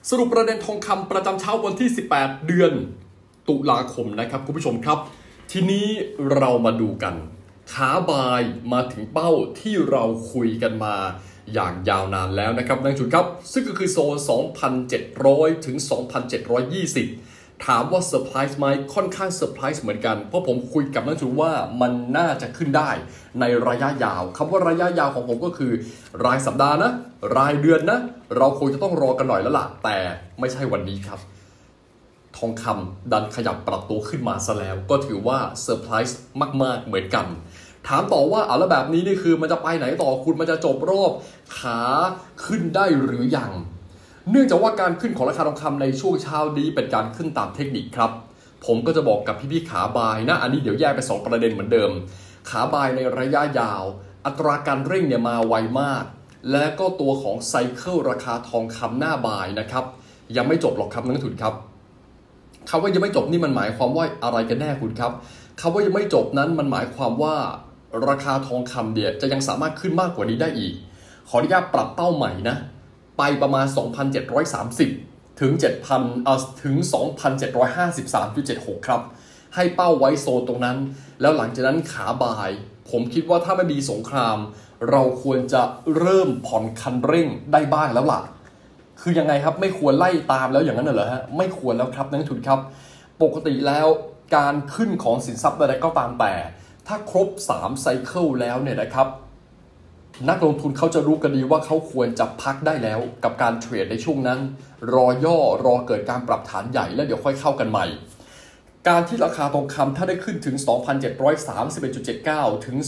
สรุปประเด็นทองคำประจำเช้าวันที่18เดือนตุลาคมนะครับคุณผู้ชมครับทีนี้เรามาดูกันขาบายมาถึงเป้าที่เราคุยกันมาอย่างยาวนานแล้วนะครับนักจุดครับซึ่งก็คือโซน 2,700 ถึง 2,720 ถามว่าเซอร์ไพรส์ไหมค่อนข้างเซอร์ไพรส์เหมือนกันเพราะผมคุยกับนักจุดว่ามันน่าจะขึ้นได้ในระยะยาวคำว่าระยะยาวของผมก็คือรายสัปดาห์นะรายเดือนนะเราคงจะต้องรอกันหน่อยแล้วล่ะแต่ไม่ใช่วันนี้ครับทองคำดันขยับปรับตัวขึ้นมาซะแล้วก็ถือว่าเซอร์ไพรส์มากๆเหมือนกันถามต่อว่าแล้วแบบนี้นี่คือมันจะไปไหนต่อคุณมันจะจบรอบขาขึ้นได้หรือยังเนื่องจากว่าการขึ้นของราคาทองคำในช่วงเช้านี้เป็นการขึ้นตามเทคนิคครับผมก็จะบอกกับพี่ๆขาบายนะอันนี้เดี๋ยวแยกไป2ประเด็นเหมือนเดิมขาบายในระยะยาวอัตราการเร่งเนี่ยมาไวมากและก็ตัวของไซเคิลราคาทองคำหน้าบายนะครับยังไม่จบหรอกครับนักลงทุนครับคำว่ายังไม่จบนี่มันหมายความว่าอะไรกันแน่คุณครับคำว่ายังไม่จบนั้นมันหมายความว่าราคาทองคำเนี่ยจะยังสามารถขึ้นมากกว่านี้ได้อีกขออนุญาตปรับเป้าใหม่นะไปประมาณ 2,730 ถึง 7,000 ถึง 2,753.76 ครับให้เป้าไว้โซนตรงนั้นแล้วหลังจากนั้นขาบายผมคิดว่าถ้าไม่มีสงครามเราควรจะเริ่มผ่อนคันเร่งได้บ้างแล้วล่ะคือยังไงครับไม่ควรไล่ตามแล้วอย่างนั้นเหรอฮะไม่ควรแล้วครับนักลงทุนครับปกติแล้วการขึ้นของสินทรัพย์ใดๆก็ตามแต่ถ้าครบ3ไซเคิลแล้วเนี่ยนะครับนักลงทุนเขาจะรู้กันดีว่าเขาควรจะพักได้แล้วกับการเทรดในช่วงนั้นรอย่อรอเกิดการปรับฐานใหญ่แล้วเดี๋ยวค่อยเข้ากันใหม่การที่ราคาทองคำถ้าได้ขึ้นถึง 2,731.79 ถึง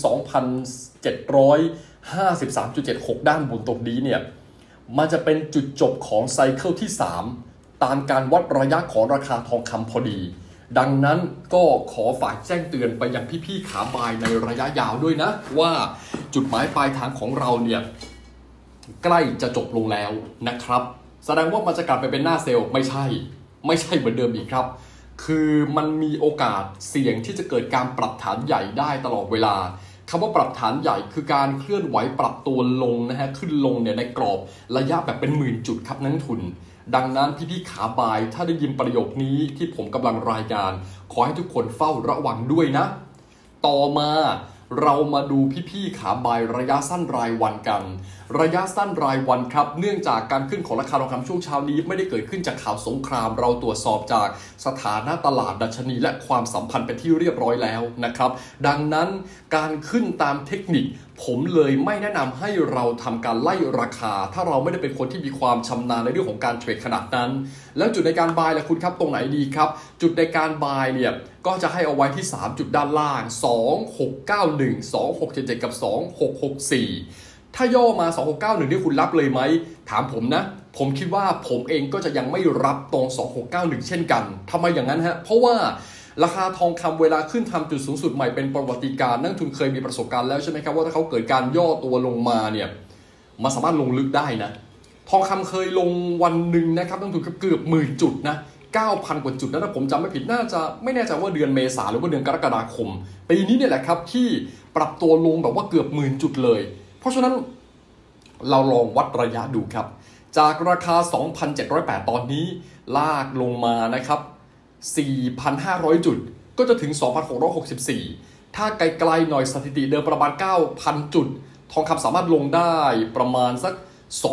2,753.76 ด้านบนตรงนี้เนี่ยมันจะเป็นจุดจบของไซเคิลที่3ตามการวัดระยะของราคาทองคำพอดีดังนั้นก็ขอฝากแจ้งเตือนไปยังพี่ๆขาบายในระยะยาวด้วยนะว่าจุดหมายปลายทางของเราเนี่ยใกล้จะจบลงแล้วนะครับแสดงว่ามันจะกลับไปเป็นหน้าเซลล์ไม่ใช่เหมือนเดิมอีกครับคือมันมีโอกาสเสี่ยงที่จะเกิดการปรับฐานใหญ่ได้ตลอดเวลาคำว่าปรับฐานใหญ่คือการเคลื่อนไหวปรับตัวลงนะฮะขึ้นลงเนี่ยในกรอบระยะแบบเป็นหมื่นจุดครับนักลงทุนดังนั้นพี่ๆขาบายถ้าได้ยินประโยคนี้ที่ผมกำลังรายงานขอให้ทุกคนเฝ้าระวังด้วยนะต่อมาเรามาดูพี่ๆขาบายระยะสั้นรายวันกันระยะสั้นรายวันครับเนื่องจากการขึ้นของราคาทองคำช่วงเช้านี้ไม่ได้เกิดขึ้นจากข่าวสงครามเราตรวจสอบจากสถานะตลาดดัชนีและความสัมพันธ์เป็นที่เรียบร้อยแล้วนะครับดังนั้นการขึ้นตามเทคนิคผมเลยไม่แนะนำให้เราทำการไล่ราคาถ้าเราไม่ได้เป็นคนที่มีความชำนาญในเรื่องของการเทรดขนาดนั้นแล้วจุดในการบายล่ะคุณครับตรงไหนดีครับจุดในการบายเนี่ยก็จะให้เอาไว้ที่3จุดด้านล่าง2691 2677กับ2664ถ้าย่อมา2691นี่คุณรับเลยไหมถามผมนะผมคิดว่าผมเองก็จะยังไม่รับตรง2691เช่นกันทำไมอย่างนั้นฮะเพราะว่าราคาทองคำเวลาขึ้นทำจุดสูงสุดใหม่เป็นประวัติการณ์นักทุนเคยมีประสบการณ์แล้วใช่ไหมครับว่าถ้าเขาเกิดการย่อตัวลงมาเนี่ยมันสามารถลงลึกได้นะทองคำเคยลงวันหนึ่งนะครับนักทุนเกือบหมื่นจุดนะ 9,000 กว่าจุดนะถ้าผมจำไม่ผิดน่าจะไม่แน่ใจว่าเดือนเมษาหรือว่าเดือนกรกฎาคมปีนี้เนี่ยแหละครับที่ปรับตัวลงแบบว่าเกือบหมื่นจุดเลยเพราะฉะนั้นเราลองวัดระยะดูครับจากราคา 2,708 ตอนนี้ลากลงมานะครับ 4,500 จุดก็จะถึง 2,664 ถ้าไกลๆหน่อยสถิติเดิมประมาณ 9,000 จุดทองคำสามารถลงได้ประมาณสัก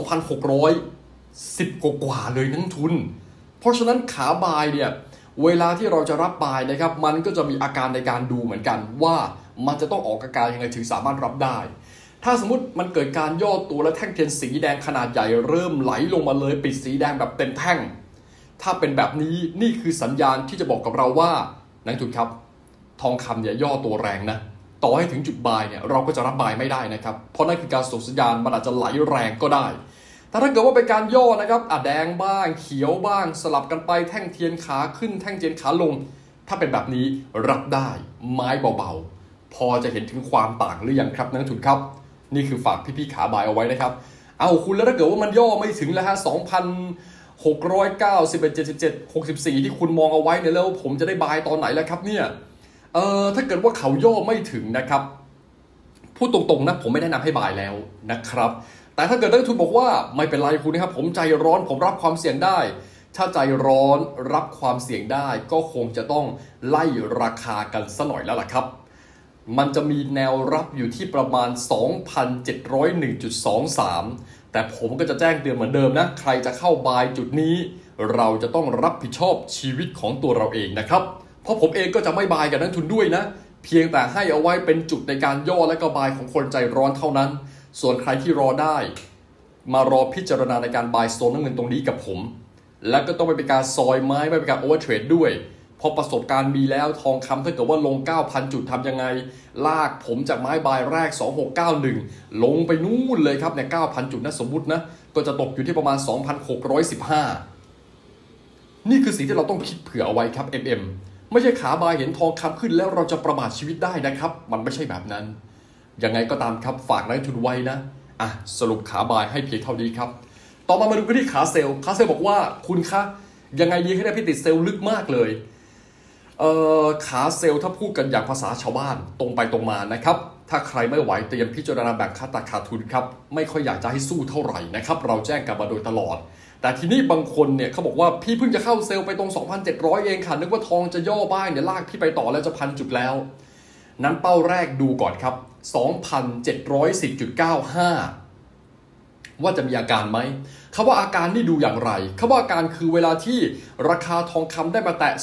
2,610 กว่าเลยนักทุนเพราะฉะนั้นขาบายเนี่ยเวลาที่เราจะรับบายนะครับมันก็จะมีอาการในการดูเหมือนกันว่ามันจะต้องออกอาการยังไงถึงสามารถรับได้ถ้าสมมติมันเกิดการย่อตัวและแท่งเทียนสีแดงขนาดใหญ่เริ่มไหลลงมาเลยปิดสีแดงแบบเต็มแท่งถ้าเป็นแบบนี้นี่คือสัญญาณที่จะบอกกับเราว่านักทุนครับทองคำเนี่ยย่อตัวแรงนะต่อให้ถึงจุดบายเนี่ยเราก็จะรับบายไม่ได้นะครับเพราะนั่นคือการส่งสัญญาณมันอาจจะไหลแรงก็ได้แต่ถ้าเกิดว่าเป็นการย่อนะครับแดงบ้างเขียวบ้างสลับกันไปแท่งเทียนขาขึ้นแท่งเทียนขาลงถ้าเป็นแบบนี้รับได้ไม้เบาๆพอจะเห็นถึงความต่างหรือยังครับนักทุนครับนี่คือฝากพี่ๆขาบายเอาไว้นะครับเอาคุณแล้วถ้าเกิดว่ามันย่อไม่ถึงแล้วฮะ 2,691 77 64 ที่คุณมองเอาไว้เนี่ยแล้วผมจะได้บายตอนไหนแล้วครับเนี่ยถ้าเกิดว่าเขาย่อไม่ถึงนะครับพูดตรงๆนะผมไม่แนะนำให้บายแล้วนะครับแแต่ถ้าเกิดนักทุนบอกว่าไม่เป็นไรคุณนะครับผมใจร้อนผมรับความเสี่ยงได้ถ้าใจร้อนรับความเสี่ยงได้ก็คงจะต้องไล่ราคากันซะหน่อยแล้วล่ะครับมันจะมีแนวรับอยู่ที่ประมาณ 2,701.23 แต่ผมก็จะแจ้งเตือนเหมือนเดิมนะใครจะเข้าบายจุดนี้เราจะต้องรับผิดชอบชีวิตของตัวเราเองนะครับเพราะผมเองก็จะไม่บายกับนักทุนด้วยนะเพียงแต่ให้เอาไว้เป็นจุดในการย่อและก็บายของคนใจร้อนเท่านั้นส่วนใครที่รอได้มารอพิจารณาในการบายโซนน้ำเงินตรงนี้กับผมและก็ต้องไม่เป็นการซอยไม้ไม่เป็นการโอเวอร์เทรดด้วยพอประสบการณ์มีแล้วทองคำถ้าเกิดว่าลง 9,000 จุดทำยังไงลากผมจากไม้บายแรก2691ลงไปนู่นเลยครับเนี่ย 9,000 จุดนะสมมุตินะก็จะตกอยู่ที่ประมาณ 2,615 นี่คือสิ่งที่เราต้องคิดเผื่อเอาไว้ครับ MM ไม่ใช่ขาบายเห็นทองคำขึ้นแล้วเราจะประมาทชีวิตได้นะครับมันไม่ใช่แบบนั้นยังไงก็ตามครับฝากนักทุนไว้นะสรุปขาบายให้เพียงเท่านี้ครับต่อมาดูกันที่ขาเซลล์บอกว่าคุณคะยังไงดีให้ได้พี่ติดเซลล์ลึกมากเลยขาเซลล์ถ้าพูดกันอย่างภาษาชาวบ้านตรงไปตรงมานะครับถ้าใครไม่ไหวเตรียมพิจารณาแบบขาดทุนครับไม่ค่อยอยากจะให้สู้เท่าไหร่นะครับเราแจ้งกันมาโดยตลอดแต่ทีนี้บางคนเนี่ยเขาบอกว่าพี่เพิ่งจะเข้าเซลล์ไปตรง 2,700 เองค่ะนึกว่าทองจะย่อบ้างเนี่ยลากพี่ไปต่อแล้วจะ1,000 จุดแล้วนั้นเป้าแรกดูก่อนครับ 2,710.95 ว่าจะมีอาการไหมคำว่าอาการนี่ดูอย่างไรคำว่าอาการคือเวลาที่ราคาทองคำได้มาแตะ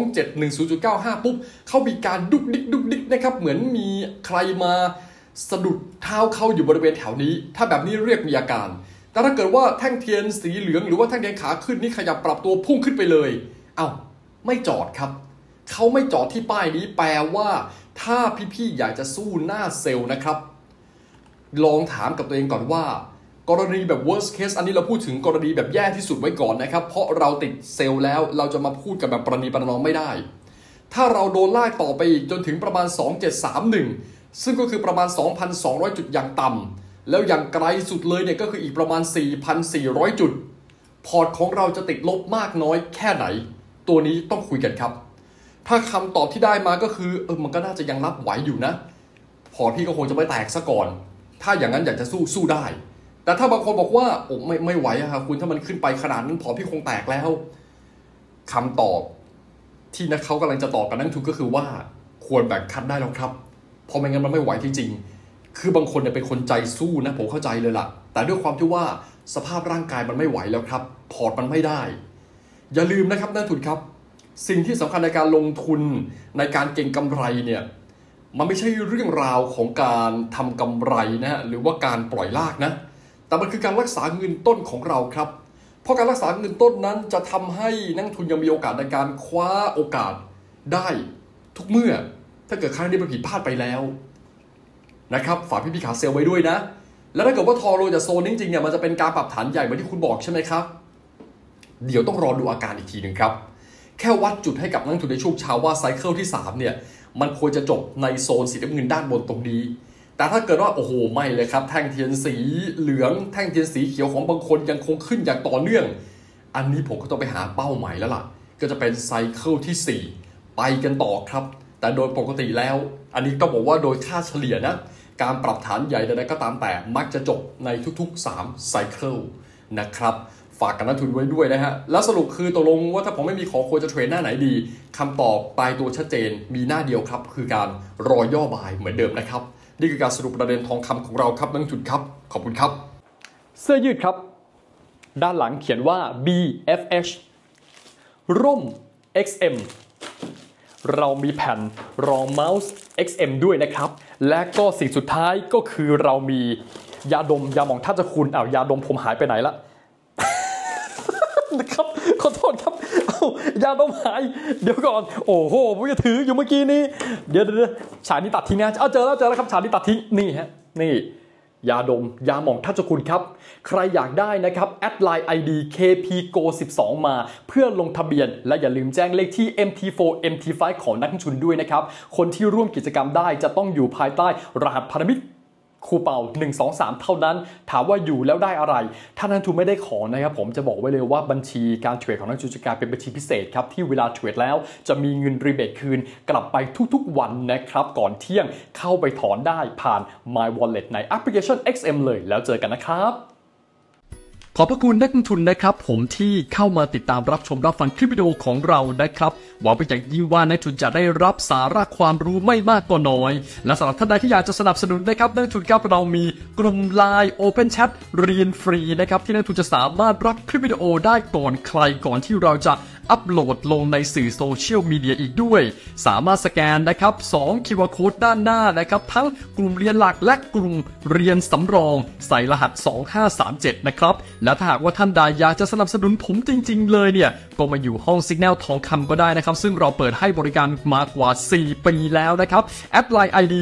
2,710.95 ปุ๊บเขามีการดุกดิกนะครับเหมือนมีใครมาสะดุดเท้าเข้าอยู่บริเวณแถวนี้ถ้าแบบนี้เรียกมีอาการแต่ถ้าเกิดว่าแท่งเทียนสีเหลืองหรือว่าแท่งเทียนขาขึ้นนี่ขยับปรับตัวพุ่งขึ้นไปเลยไม่จอดครับเขาไม่จอดที่ป้ายนี้แปลว่าถ้าพี่ๆอยากจะสู้หน้าเซลล์นะครับลองถามกับตัวเองก่อนว่ากรณีแบบ worst case อันนี้เราพูดถึงกรณีแบบแย่ที่สุดไว้ก่อนนะครับเพราะเราติดเซลล์แล้วเราจะมาพูดกันแบบประนีประนอมไม่ได้ถ้าเราโดนลากต่อไปอีกจนถึงประมาณ 2,731 ซึ่งก็คือประมาณ 2,200 จุดอย่างต่ำแล้วอย่างไกลสุดเลยเนี่ยก็คืออีกประมาณ 4,400 จุดพอร์ตของเราจะติดลบมากน้อยแค่ไหนตัวนี้ต้องคุยกันครับถ้าคำตอบที่ได้มาก็คือมันก็น่าจะยังรับไหวอยู่นะพอร์ตพี่ก็คงจะไม่แตกซะก่อนถ้าอย่างนั้นอยากจะสู้ได้แต่ถ้าบางคนบอกว่าไม่ไหวอะครับคุณถ้ามันขึ้นไปขนาดนั้นพอพี่คงแตกแล้วคำตอบที่นักเขากำลังจะตอบกับนักทุนก็คือว่าควรแบ่งคัดได้แล้วครับเพราะไม่งั้นมันไม่ไหวจริงๆคือบางคนเนี่ยเป็นคนใจสู้นะผมเข้าใจเลยล่ะแต่ด้วยความที่ว่าสภาพร่างกายมันไม่ไหวแล้วครับพอร์ตมันไม่ได้อย่าลืมนะครับนักทุนครับสิ่งที่สำคัญในการลงทุนในการเก็งกำไรเนี่ยมันไม่ใช่เรื่องราวของการทำกำไรนะฮะหรือว่าการปล่อยลากนะแต่มันคือการรักษาเงินต้นของเราครับเพราะการรักษาเงินต้นนั้นจะทำให้นักทุนยังมีโอกาสในการคว้าโอกาสได้ทุกเมื่อถ้าเกิดครั้งนี้มันผิดพลาดไปแล้วนะครับฝากพี่ขาเซลไว้ด้วยนะแล้วถ้าเกิดว่าทองลงจากโซนจริงๆเนี่ยมันจะเป็นการปรับฐานใหญ่เหมือนที่คุณบอกใช่ไหมครับเดี๋ยวต้องรอดูอาการอีกทีหนึ่งครับแค่วัดจุดให้กับนักทุนในช่วงเช้าว่าไซเคิลที่3เนี่ยมันควรจะจบในโซนสีน้ำเงินด้านบนตรงนี้แต่ถ้าเกิดว่าโอ้โหไม่เลยครับแท่งเทียนสีเหลืองแท่งเทียนสีเขียวของบางคนยังคงขึ้นอย่างต่อเนื่องอันนี้ผมก็ต้องไปหาเป้าใหม่แล้วล่ะก็จะเป็นไซเคิลที่4ไปกันต่อครับแต่โดยปกติแล้วอันนี้ต้องบอกว่าโดยค่าเฉลี่ยนะการปรับฐานใหญ่ใดๆก็ตามแต่มักจะจบในทุกๆ3ไซเคิลนะครับฝากกับนักทุนไว้ด้วยนะฮะแล้วสรุปคือตกลงว่าถ้าผมไม่มีขอควรจะเทรดหน้าไหนดีคำตอบตายตัวชัดเจนมีหน้าเดียวครับคือการรอย่อบายเหมือนเดิมนะครับนี่คือการสรุปประเด็นทองคำของเราครับนักทุนครับขอบคุณครับเสื้อยืดครับด้านหลังเขียนว่า BFH ร่ม XM เรามีแผ่นรองเมาส์ XM ด้วยนะครับและก็สิ่งสุดท้ายก็คือเรามียาดมยาหม่องท่าจะคุณยาดมผมหายไปไหนละ นะครับขอโทษครับยาดมหายเดี๋ยวก่อนโอ้โหผมจะถืออยู่เมื่อกี้นี้เดี๋ยวฉากนี้ตัดทิ้งนะเจอแล้วครับฉากนี้ตัดทิ้งนี่ฮะนี่ยาดมยาหม่องท่าจะคุณครับใครอยากได้นะครับแอดไลน์ ID KPGO12 มาเพื่อลงทะเบียนและอย่าลืมแจ้งเลขที่ MT4 MT5 ของนักลงทุนด้วยนะครับคนที่ร่วมกิจกรรมได้จะต้องอยู่ภายใต้รหัสพันธมิตรครูเป่า123เท่านั้นถามว่าอยู่แล้วได้อะไรถ้านักลงทุนไม่ได้ของนะครับผมจะบอกไว้เลยว่าบัญชีการเทรดของนักลงทุนจะกลายเป็นบัญชีพิเศษครับที่เวลาเทรดแล้วจะมีเงินรีเบทคืนกลับไปทุกๆวันนะครับก่อนเที่ยงเข้าไปถอนได้ผ่าน My Wallet ในแอปพลิเคชัน XM เลยแล้วเจอกันนะครับขอบพระคุณนักลงทุนนะครับผมที่เข้ามาติดตามรับชมรับฟังคลิปวิดีโอของเรานะครับหวังเป็นอย่างยิ่งว่านักลงทุนจะได้รับสาระความรู้ไม่มากก็น้อยและสำหรับท่านใดที่อยากจะสนับสนุนนะครับนักลงทุนครับเรามีกลุ่ม LINE Open Chat เรียนฟรีนะครับที่นักลงทุนจะสามารถรับคลิปวิดีโอได้ก่อนใครก่อนที่เราจะอัปโหลดลงในสื่อโซเชียลมีเดียอีกด้วยสามารถสแกนนะครับ2 QR Code ด้านหน้านะครับทั้งกลุ่มเรียนหลักและกลุ่มเรียนสำรองใส่รหัส2537นะครับและถ้าหากว่าท่านใดอยากจะสนับสนุนผมจริงๆเลยเนี่ยก็มาอยู่ห้อง Signal ทองคำก็ได้นะครับซึ่งเราเปิดให้บริการมากว่า4 ปีแล้วนะครับแอดไลน์ ID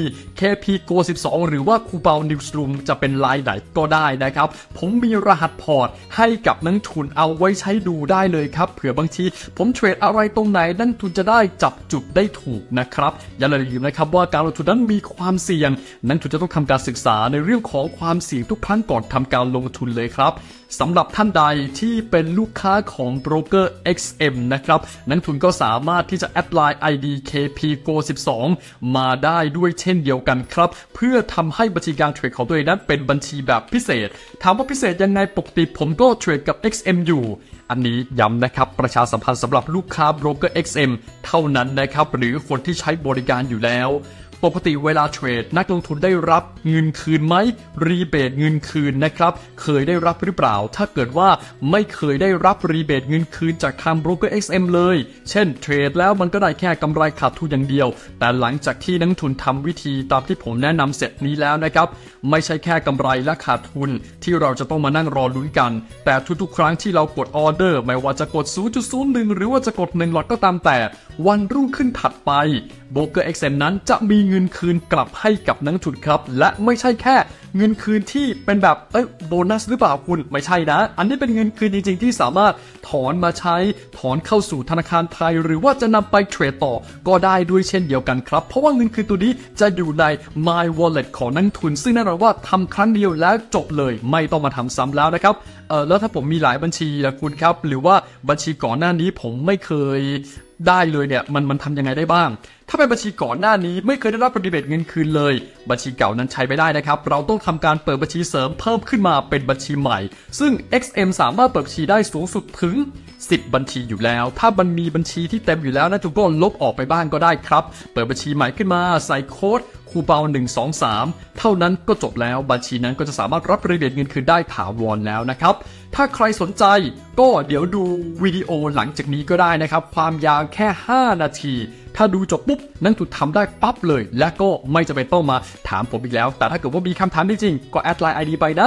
KPGO12 หรือว่าคูเปา Newsroom จะเป็นไลน์ไหนก็ได้นะครับผมมีรหัสพอร์ตให้กับนักทุนเอาไว้ใช้ดูได้เลยครับเผื่อบางทีผมเทรดอะไรตรงไหนนักทุนจะได้จับจุดได้ถูกนะครับอย่าลืมนะครับว่าการลงทุนนั้นมีความเสี่ยงนักทุนจะต้องทำการศึกษาในเรื่องของความเสี่ยงทุกครั้งก่อนทำการลงทุนเลยครับสำหรับท่านใดที่เป็นลูกค้าของโบรกเกอร์ XM นะครับนักทุนก็สามารถที่จะแอดไลน์ ID KPGO12 มาได้ด้วยเช่นเดียวกันครับเพื่อทำให้บัญชีการเทรดของตัวเองนั้นเป็นบัญชีแบบพิเศษถามว่าพิเศษยังไงปกติผมก็เทรดกับ XM อยู่อันนี้ย้ำนะครับประชาสัมพันธ์สำหรับลูกค้าโบรกเกอร์ XM เท่านั้นนะครับหรือคนที่ใช้บริการอยู่แล้วปกติเวลาเทรดนักลงทุนได้รับเงินคืนไหมรีเบทเงินคืนนะครับเคยได้รับหรือเปล่าถ้าเกิดว่าไม่เคยได้รับรีเบทเงินคืนจากทางโบรกเกอร์ XM เลยเช่นเทรดแล้วมันก็ได้แค่กำไรขาดทุนอย่างเดียวแต่หลังจากที่นักลงทุนทำวิธีตามที่ผมแนะนำเสร็จนี้แล้วนะครับไม่ใช่แค่กำไรและขาดทุนที่เราจะต้องมานั่งรอลุ้นกันแต่ทุกๆครั้งที่เรากดออเดอร์ไม่ว่าจะกด 0.01 หรือว่าจะกด1 หลอตก็ตามแต่วันรุ่งขึ้นถัดไปโบรกเกอร์ XM นั้นจะมีเงินคืนกลับให้กับนักลงทุนครับและไม่ใช่แค่เงินคืนที่เป็นแบบโบนัสหรือเปล่าคุณไม่ใช่นะอันนี้เป็นเงินคืนจริงๆที่สามารถถอนมาใช้ถอนเข้าสู่ธนาคารไทยหรือว่าจะนำไปเทรดต่อก็ได้ด้วยเช่นเดียวกันครับเพราะว่าเงินคืนตัวนี้จะอยู่ใน My Wallet ของนักลงทุนซึ่งแน่นอนว่าทำครั้งเดียวแล้วจบเลยไม่ต้องมาทำซ้ำแล้วนะครับแล้วถ้าผมมีหลายบัญชีนะคุณครับหรือว่าบัญชีก่อนหน้านี้ผมไม่เคยได้เลยเนี่ยมันทำยังไงได้บ้างถ้าเป็นบัญชีก่อนหน้านี้ไม่เคยได้รับรีเบทเงินคืนเลยบัญชีเก่านั้นใช้ไม่ได้นะครับเราต้องทำการเปิดบัญชีเสริมเพิ่มขึ้นมาเป็นบัญชีใหม่ซึ่ง XM สามารถเปิดบัญชีได้สูงสุดถึง10 บัญชีอยู่แล้วถ้ามันมีบัญชีที่เต็มอยู่แล้วนะทุกคนลบออกไปบ้างก็ได้ครับเปิดบัญชีใหม่ขึ้นมาใส่โค้ดคูเปา123เท่านั้นก็จบแล้วบัญชีนั้นก็จะสามารถรับรีเบทเงินคืนได้ถาวรแล้วนะครับถ้าใครสนใจก็เดี๋ยวดูวิดีโอหลังจากนี้ก็ได้นะครับความยาวแค่5 นาทีถ้าดูจบปุ๊บนักทุนทำได้ปั๊บเลยและก็ไม่จำเป็นต้องมาถามผมอีกแล้วแต่ถ้าเกิดว่ามีคำถามจริงๆก็แอดไลน์ ID ไปนะ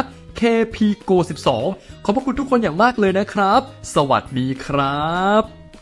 KPGO12 ขอบพระคุณทุกคนอย่างมากเลยนะครับสวัสดีครับ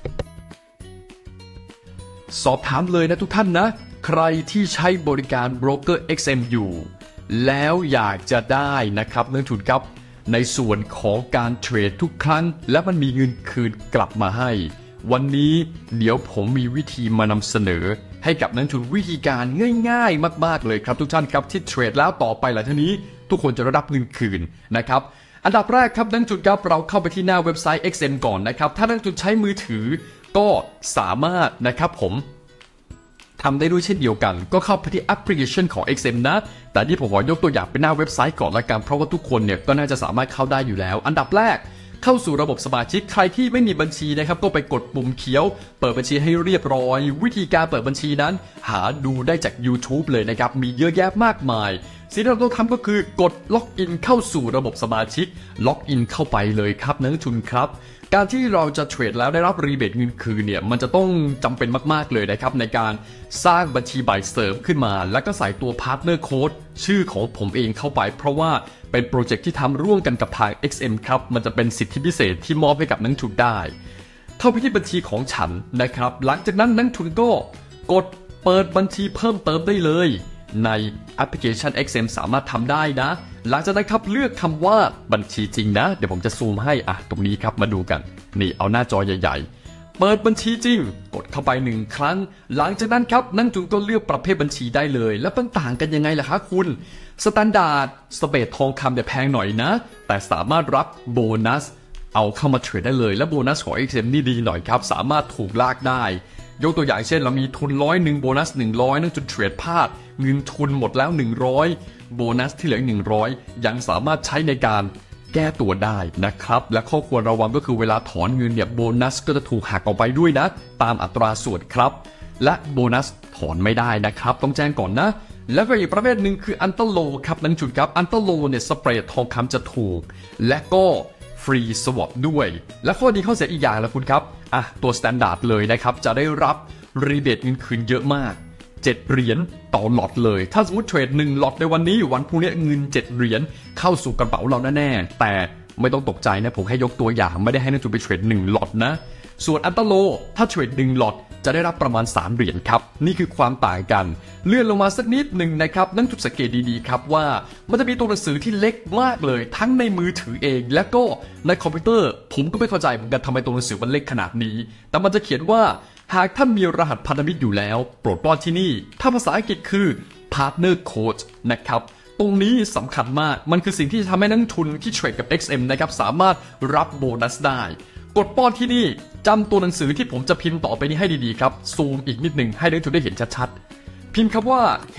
สอบถามเลยนะทุกท่านนะใครที่ใช้บริการโบรกเกอร์ XM อยู่แล้วอยากจะได้นะครับนักทุนครับในส่วนของการเทรดทุกครั้งและมันมีเงินคืนกลับมาให้วันนี้เดี๋ยวผมมีวิธีมานำเสนอให้กับนักทุนวิธีการง่ายๆมากๆเลยครับทุกท่านครับที่เทรดแล้วต่อไปหลังจากนี้ทุกคนจะได้รับเงินคืนนะครับอันดับแรกครับนักทุนครับเราเข้าไปที่หน้าเว็บไซต์ XM ก่อนนะครับถ้านักทุนใช้มือถือก็สามารถนะครับผมทำได้ด้วยเช่นเดียวกันก็เข้าไปที่แอปพลิเคชันของ XM นะแต่ที่ผมขอยกตัวอย่างเป็นหน้าเว็บไซต์ก่อนละกันเพราะว่าทุกคนเนี่ยก็น่าจะสามารถเข้าได้อยู่แล้วอันดับแรกเข้าสู่ระบบสมาชิกใครที่ไม่มีบัญชีนะครับก็ไปกดปุ่มเขียวเปิดบัญชีให้เรียบร้อยวิธีการเปิดบัญชีนั้นหาดูได้จาก YouTube เลยนะครับมีเยอะแยะมากมายสิ่งที่เราต้องทำก็คือกดล็อกอินเข้าสู่ระบบสมาชิกล็อกอินเข้าไปเลยครับนักลงทุนครับการที่เราจะเทรดแล้วได้รับรีเบทเงินคืนเนี่ยมันจะต้องจำเป็นมากๆเลยนะครับในการสร้างบัญชีใบเสริมขึ้นมาแล้วก็ใส่ตัวพาร์ทเนอร์โค้ดชื่อของผมเองเข้าไปเพราะว่าเป็นโปรเจกต์ที่ทำร่วมกันกับทาง XM ครับมันจะเป็นสิทธิพิเศษที่มอบให้กับนักทุนได้เข้าไปที่บัญชีของฉันนะครับหลังจากนั้นนักทุนก็กดเปิดบัญชีเพิ่มเติมได้เลยในแอปพลิเคชัน XM สามารถทำได้นะหลังจากนั้นครับเลือกคำว่าบัญชีจริงนะเดี๋ยวผมจะซูมให้ตรงนี้ครับมาดูกันนี่เอาหน้าจอใหญ่ๆเปิดบัญชีจริงกดเข้าไป1 ครั้งหลังจากนั้นครับนักทุนก็เลือกประเภทบัญชีได้เลยแล้วมันต่างกันยังไงล่ะคะคุณสแตนดาร์ดสเปซทองคำเนี่ยแพงหน่อยนะแต่สามารถรับโบนัสเอาเข้ามาเทรดได้เลยและโบนัสของ XM นี่ดีหน่อยครับสามารถถูกลากได้ยกตัวอย่างเช่นเรามีทุน100โบนัส100นั่นจนเทรดพลาดเงินทุนหมดแล้ว100โบนัสที่เหลือ100ยังสามารถใช้ในการแก้ตัวได้นะครับและข้อควรระวังก็คือเวลาถอนเงินเนี่ยโบนัสก็จะถูกหักออกไปด้วยนะตามอัตราส่วนครับและโบนัสถอนไม่ได้นะครับต้องแจ้งก่อนนะแล้วก็อีกประเภทหนึ่งคืออันเตอร์โลครับนั่นจุดครับอันเตอร์โลเนี่ยสเปรดทองคำจะถูกและก็ฟรีสวอปด้วยและข้อดีข้อเสียอีกอย่างละคุณครับตัวสแตนดาร์ดเลยนะครับจะได้รับรีเบทเงินคืนเยอะมาก7 เหรียญต่อล็อตเลยถ้าสมมติเทรด1ล็อตในวันนี้วันพรุ่งนี้เงิน7 เหรียญเข้าสู่กระเป๋าเราแน่ๆแต่ไม่ต้องตกใจนะผมให้ยกตัวอย่างไม่ได้ให้นักทุนไปเทรด1ล็อตนะส่วนอันเตอร์โลถ้าเทรด1ล็อตจะได้รับประมาณ3 เหรียญครับนี่คือความต่างกันเลื่อนลงมาสักนิดหนึ่งนะครับนักทุนสังเกตดีๆครับว่ามันจะมีตัวหนังสือที่เล็กมากเลยทั้งในมือถือเองและก็ในคอมพิวเตอร์ผมก็ไม่เข้าใจเหมือนกันทำไมตัวหนังสือมันเล็กขนาดนี้แต่มันจะเขียนว่าหากท่านมีรหัสพันธมิตรอยู่แล้วโปรดป้อนที่นี่ถ้าภาษาอังกฤษคือ Partner Code นะครับตรงนี้สำคัญมากมันคือสิ่งที่ทำให้นักทุนที่เทรดกับ XM นะครับสามารถรับโบนัสได้กดป้อนที่นี่จำตัวหนังสือที่ผมจะพิมพ์ต่อไปนี้ให้ดีๆครับซูมอีกนิดหนึ่งให้นักทุนได้เห็นชัดๆพิมพ์คำว่า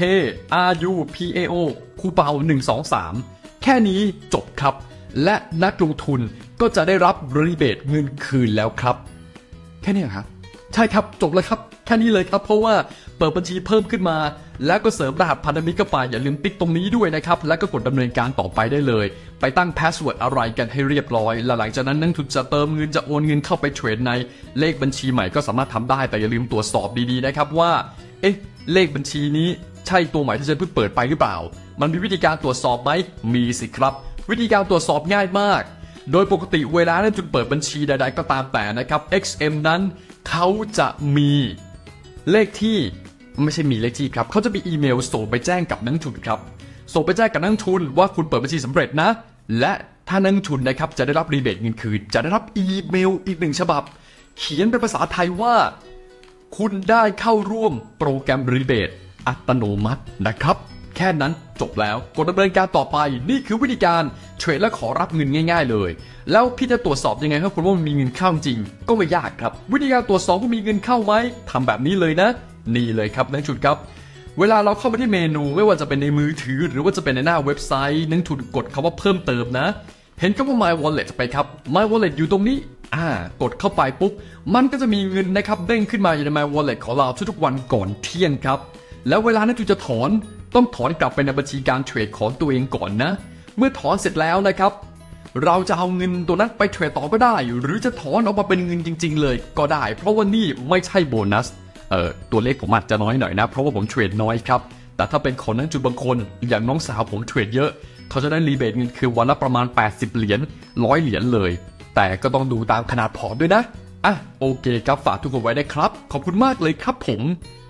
HRUPAO คูเปา123แค่นี้จบครับและนักลงทุนก็จะได้รับรีเบทเงินคืนแล้วครับแค่นี้ครับใช่ครับจบเลยครับแค่นี้เลยครับเพราะว่าเปิดบัญชีเพิ่มขึ้นมาแล้วก็เสริมรหัสพันธมิตรเข้าไปอย่าลืมติ๊กตรงนี้ด้วยนะครับแล้วก็กดดำเนินการต่อไปได้เลยไปตั้งพาสเวิร์ดอะไรกันให้เรียบร้อยแล้วหลังจากนั้นนักทุนจะเติมเงินจะโอนเงินเข้าไปเทรดในเลขบัญชีใหม่ก็สามารถทำได้แต่อย่าลืมตรวจสอบดีๆนะครับว่าเลขบัญชีนี้ใช่ตัวใหม่ที่ฉันเพิ่งเปิดไปหรือเปล่ามันมีวิธีการตรวจสอบไหมมีสิครับวิธีการตรวจสอบง่ายมากโดยปกติเวลานักทุนเปิดบัญชีใดๆก็ตามแต่นะครับ XM นั้นเขาจะมีเลขที่ไม่ใช่มีเลขที่ครับเขาจะมีอีเมลส่งไปแจ้งกับนักทุนครับส่งไปแจ้งกับนักทุนว่าคุณเปิดบัญชีสำเร็จนะและถ้านักทุนนะครับจะได้รับรีเบทเงินคืนจะได้รับอีเมลอีก1 ฉบับเขียนเป็นภาษาไทยว่าคุณได้เข้าร่วมโปรแกรมรีเบทอัตโนมัตินะครับแค่นั้นจบแล้วกดดำเนินการต่อไปนี่คือวิธีการเทรดและขอรับเงินง่ายๆเลยแล้วพี่จะตรวจสอบยังไงครับคุณว่ามันมีเงินเข้าจริงก็ไม่ยากครับวิธีการตรวจสอบว่ามีเงินเข้าไหมทำแบบนี้เลยนะนี่เลยครับนักทุนครับเวลาเราเข้ามาที่เมนูไม่ว่าจะเป็นในมือถือหรือว่าจะเป็นในหน้าเว็บไซต์นักทุนกดคำว่าเพิ่มเติมนะเห็นคำว่า My Wallet ไปครับ My Wallet อยู่ตรงนี้กดเข้าไปปุ๊บมันก็จะมีเงินนะครับเด้งขึ้นมาอยู่ใน My Wallet ของเราทุกๆวันก่อนเที่ยงครับแล้วเวลานักทุนจะถอนต้องถอนกลับไปในบัญชีการเทรดของตัวเองก่อนนะเมื่อถอนเสร็จแล้วนะครับเราจะเอาเงินตัวนั้นไปเทรดต่อก็ได้หรือจะถอนออกมาเป็นเงินจริงๆเลยก็ได้เพราะว่านี่ไม่ใช่โบนัสตัวเลขผมอาจจะน้อยหน่อยนะเพราะว่าผมเทรดน้อยครับแต่ถ้าเป็นของนักจุดบางคนอย่างน้องสาวผมเทรดเยอะเขาจะได้รีเบทเงินคือวันละประมาณ80 เหรียญ100 เหรียญเลยแต่ก็ต้องดูตามขนาดพอร์ตด้วยนะโอเคครับฝากทุกคนไว้ได้ครับขอบคุณมากเลยครับผม